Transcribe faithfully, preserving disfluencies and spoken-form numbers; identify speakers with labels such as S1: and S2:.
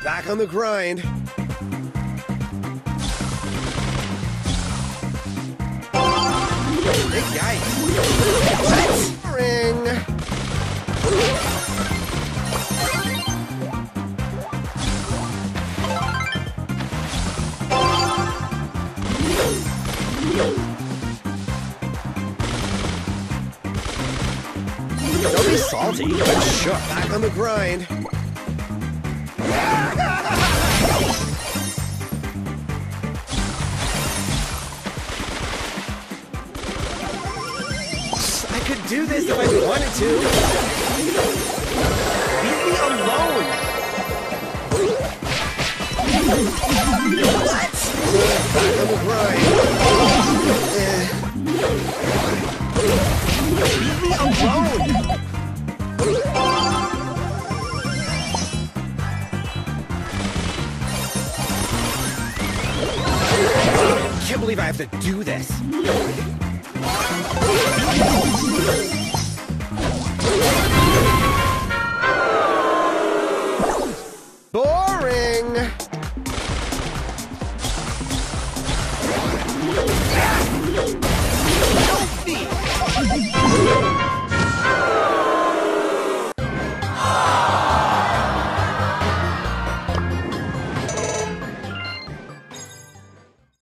S1: Back on the grind. Big yikes. What? Ring. Don't be salty. Get shook. Back on the grind. I could do this if I wanted to. Leave me alone. What? Back on the grind. Leave me alone. I can't believe I have to do this.